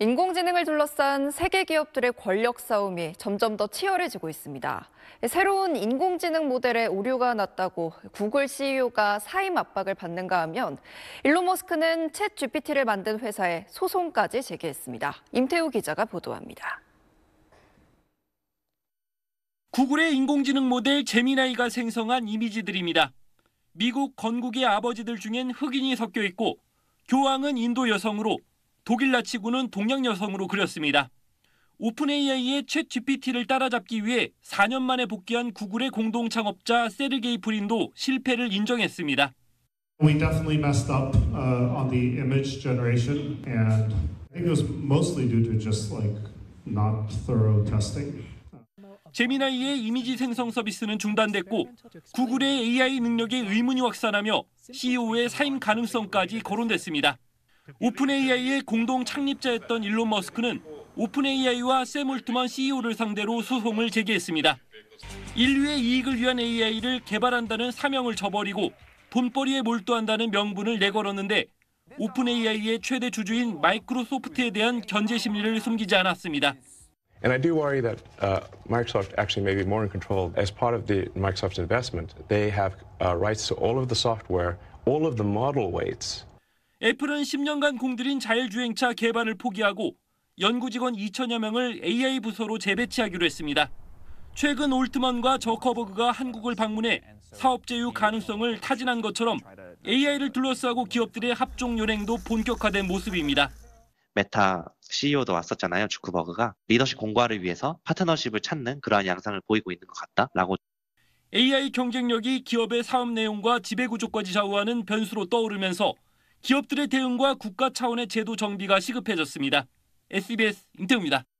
인공지능을 둘러싼 세계 기업들의 권력 싸움이 점점 더 치열해지고 있습니다. 새로운 인공지능 모델에 오류가 났다고 구글 CEO가 사임 압박을 받는가 하면 일론 머스크는 챗 GPT를 만든 회사에 소송까지 제기했습니다. 임태우 기자가 보도합니다. 구글의 인공지능 모델 제미나이가 생성한 이미지들입니다. 미국 건국의 아버지들 중엔 흑인이 섞여 있고 교황은 인도 여성으로 독일 나치군은 동양 여성으로 그렸습니다. 오픈 AI의 챗 GPT를 따라잡기 위해 4년 만에 복귀한 구글의 공동 창업자 세르게이 브린도 실패를 인정했습니다. We definitely messed up on the image generation, and I think it was mostly due to just not thorough testing. 제미나이의 이미지 생성 서비스는 중단됐고 구글의 AI 능력에 의문이 확산하며 CEO의 사임 가능성까지 거론됐습니다. 오픈 AI의 공동 창립자였던 일론 머스크는 오픈 AI와 샘 올트먼 CEO를 상대로 소송을 제기했습니다. 인류의 이익을 위한 AI를 개발한다는 사명을 저버리고 돈벌이에 몰두한다는 명분을 내걸었는데 오픈 AI의 최대 주주인 마이크로소프트에 대한 견제 심리를 숨기지 않았습니다. And I do worry that Microsoft actually may be more in control. As part of the Microsoft investment, they have rights to all of the software, all of the model weights. 애플은 10년간 공들인 자율주행차 개발을 포기하고 연구 직원 2천여 명을 AI 부서로 재배치하기로 했습니다. 최근 올트먼과 저커버그가 한국을 방문해 사업 제휴 가능성을 타진한 것처럼 AI를 둘러싸고 기업들의 합종 연행도 본격화된 모습입니다. 메타 CEO도 왔었잖아요. 주크버그가 리더십 공고화를 위해서 파트너십을 찾는 그러한 양상을 보이고 있는 것 같다라고. AI 경쟁력이 기업의 사업 내용과 지배구조까지 좌우하는 변수로 떠오르면서 기업들의 대응과 국가 차원의 제도 정비가 시급해졌습니다. SBS 임태우입니다.